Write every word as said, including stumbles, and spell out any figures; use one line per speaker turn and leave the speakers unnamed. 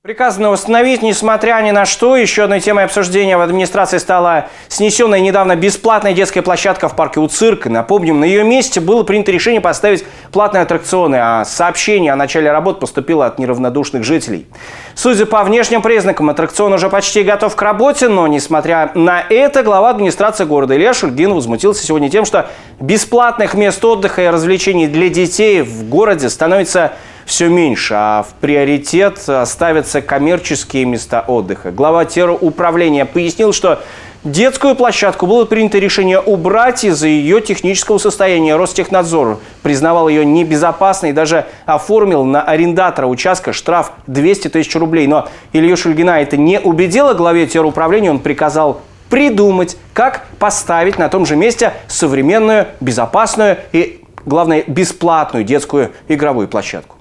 Приказано установить, несмотря ни на что. Еще одной темой обсуждения в администрации стала снесенная недавно бесплатная детская площадка в парке у цирка. Напомним, на ее месте было принято решение поставить платные аттракционы, а сообщение о начале работ поступило от неравнодушных жителей. Судя по внешним признакам, аттракцион уже почти готов к работе, но, несмотря на это, глава администрации города Илья Шульгин возмутился сегодня тем, что бесплатных мест отдыха и развлечений для детей в городе становится все меньше, а в приоритет ставятся коммерческие места отдыха. Глава теруправления пояснил, что детскую площадку было принято решение убрать из-за ее технического состояния. Ростехнадзор признавал ее небезопасной и даже оформил на арендатора участка штраф двести тысяч рублей. Но Илью Шульгина это не убедило. Главе теруправления он приказал придумать, как поставить на том же месте современную, безопасную и, главное, бесплатную детскую игровую площадку.